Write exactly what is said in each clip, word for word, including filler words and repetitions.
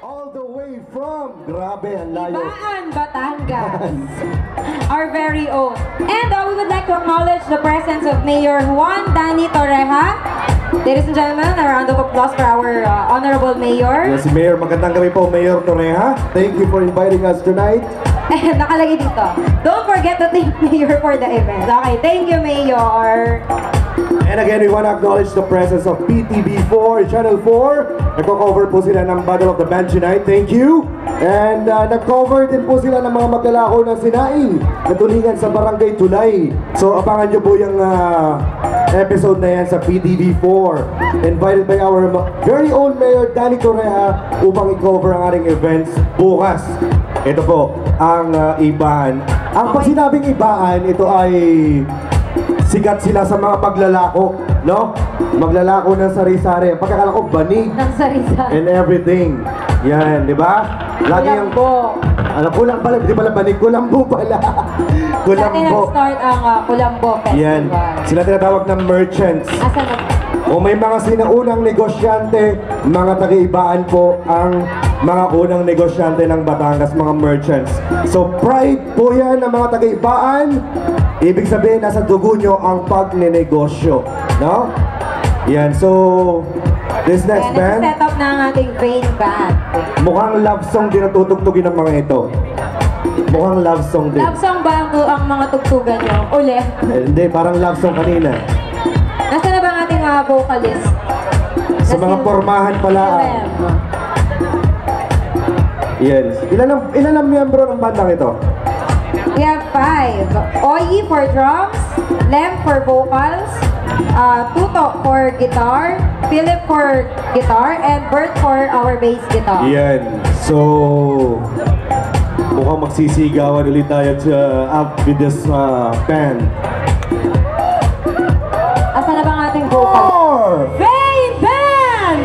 all the way from, grabe, ang layo. Ibaan, Batangas. Our very own. And uh, we would like to acknowledge the presence of Mayor Juan Danny Torreja. Ladies and gentlemen, a round of applause for our uh, Honorable Mayor. Yes, si Mayor. Magandang gabi po, Mayor Torreja. Thank you for inviting us tonight. And nakalagay dito, don't forget to thank Mayor for the event. Okay, thank you, Mayor. And again, we want to acknowledge the presence of P T V four, Channel four. Nagko-cover po sila ng Battle of the Band tonight. Thank you. And uh, nag-cover din po sila ng mga maglalako ng sinaing na tulingan sa Barangay Tulay. So abangan nyo po yung uh, episode na yan sa P T V four. Invited by our very own Mayor Danny Torreja upang i-cover ang ating events bukas. Ito po, ang uh, Ibaan. Ang pag sinabing Ibaan, ito ay sikat sila sa mga paglalako, no? Maglalako ng sari-sari. Pagkakala ko, banig. Ng sari-sari. And everything. Yan, di ba? Lagi yung... Kulambo. Ano, kulang pala, di pala banig, kulambo pala. Kulambo. Dati nag-start ang uh, Kulambo Festival. Yan. Sila tinatawag ng merchants. Asa na? O may mga sinaunang negosyante, mga taga-ibaan po ang mga unang negosyante ng Batangas, mga merchants. So pride po yan ng mga taga-ibaan. Ibig sabihin, nasa dugo nyo ang pagnenegosyo. No? Yan, so this next Kaya band, set up na ang ating vein band. mukhang love song din ang tutugtugin ng mga ito. Mukhang love song din. Love song ba ang, ang mga tugtugan nyo? Uli. Eh, hindi, parang love song kanina. Nasaan na ba ang ating uh, vocalist? Sa mga pormahan pala. Yes. Ilan ang, ilan ang miyembro ng bandang ito? We have five. Oyi for drums, Lem for vocals, uh, Tuto for guitar, Philip for guitar, and Bert for our bass guitar. Yan. So, mukhang magsisigawan ulit tayo sa up with this uh, band. Asa na ba ang ating vocal? Four! Vein Band!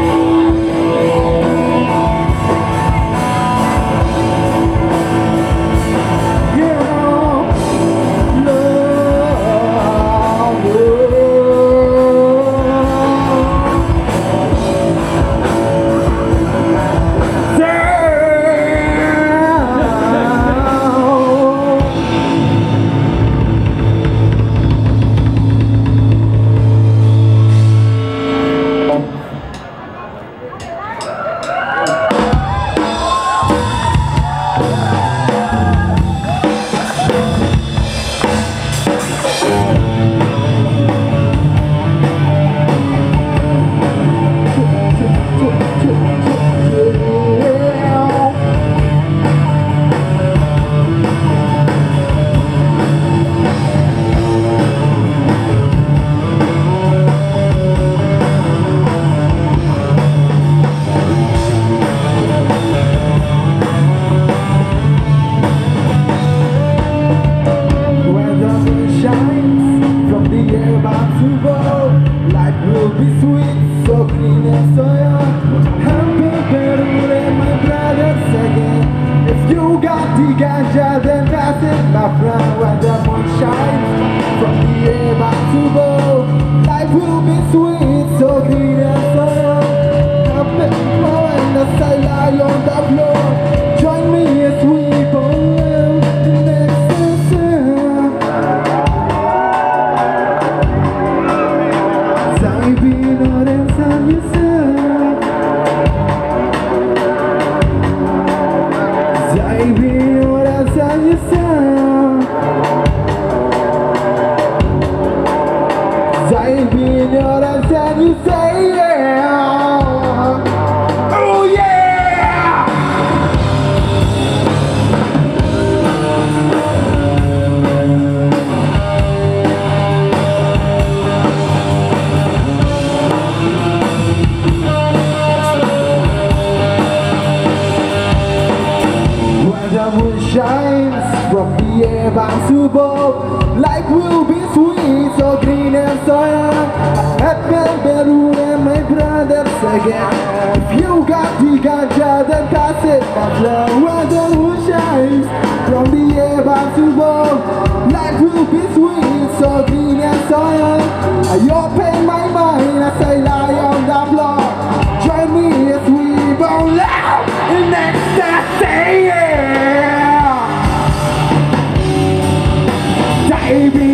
Life will be sweet, so green and so young. At Melbourne and my brothers again. If you got the ganja, then pass it. That's the weather who shines from the Ibaan to bow. Life will be sweet, so green and so young. I open my mind as I lie on the floor. Join me as we burn loud.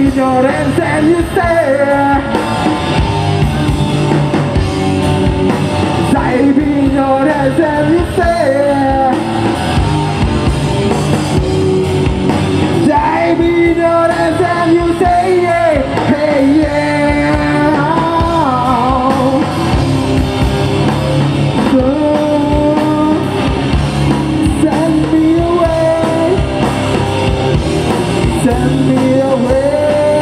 in your hands and you say, dive in your hands and you say, dive in your hands and you say, yeah, hey, yeah. So send me away, send me away.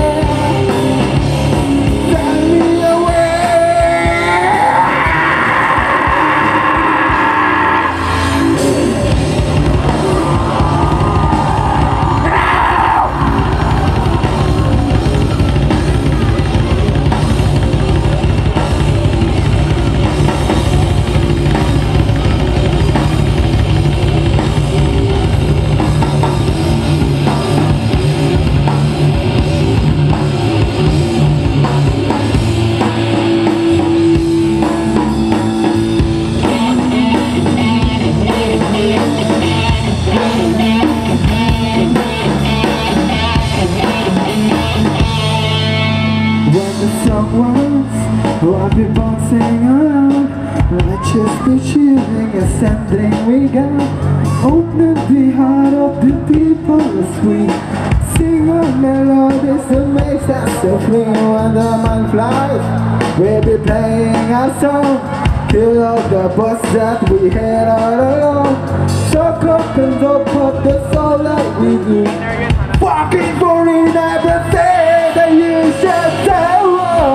What people sing around, let's just be cheering as something we got. Open the heart of the people as we sing our melodies that makes us so free. When the mind flies, we'll be playing our song. Kill all the bus that we had all along. Suck up and up of the soul like we do. Fucking for in everything that you should tell.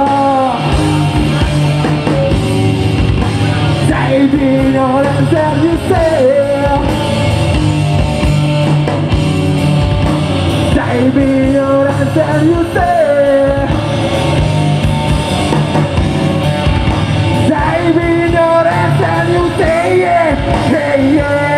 Baby, all that you say. Baby, all that you say. Baby, all that you say. Yeah, hey, yeah.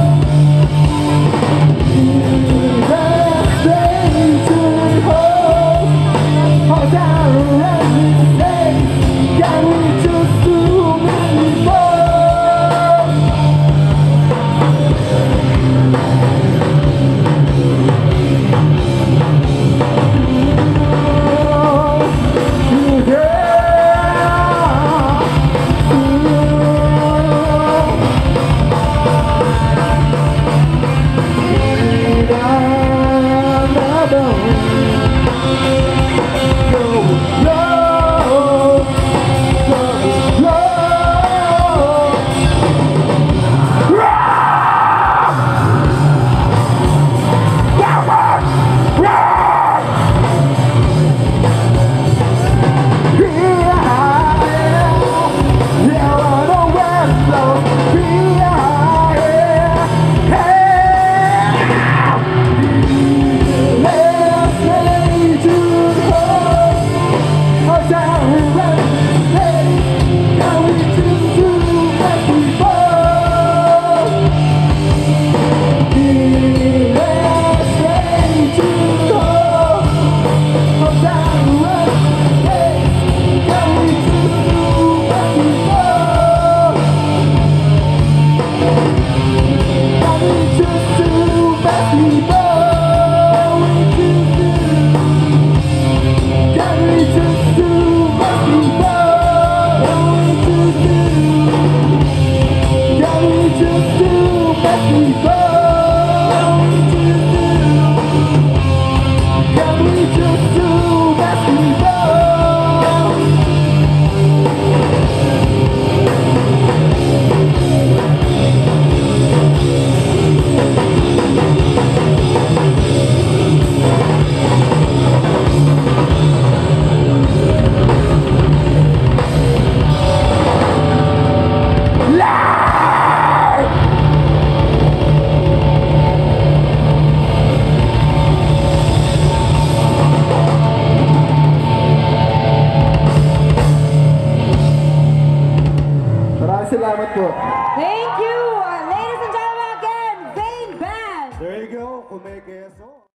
Oh Salamat po. Thank you! Uh, ladies and gentlemen, again, Vain Band! There you go, kung may keso.